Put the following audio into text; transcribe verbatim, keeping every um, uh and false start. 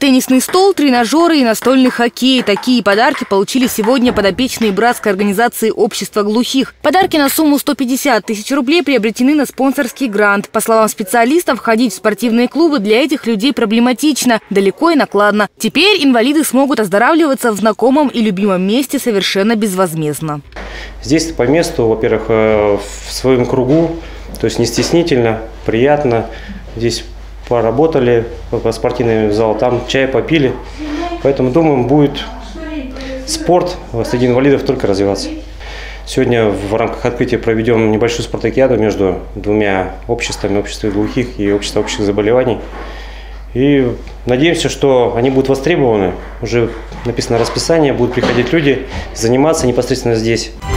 теннисный стол, тренажеры и настольный хоккей. Такие подарки получили сегодня подопечные братской организации «Общество глухих». Подарки на сумму сто пятьдесят тысяч рублей приобретены на спонсорский грант. По словам специалистов, ходить в спортивные клубы для этих людей проблематично, далеко и накладно. Теперь инвалиды смогут оздоравливаться в знакомом и любимом месте совершенно безвозмездно. Здесь по месту, во-первых, в своем кругу, то есть не стеснительно, приятно. Здесь поработали по спортивному залу, там чай попили. Поэтому, думаем, будет спорт среди инвалидов только развиваться. Сегодня в рамках открытия проведем небольшую спартакиаду между двумя обществами, общество глухих и общество общих заболеваний. И надеемся, что они будут востребованы. Уже написано расписание, будут приходить люди, заниматься непосредственно здесь.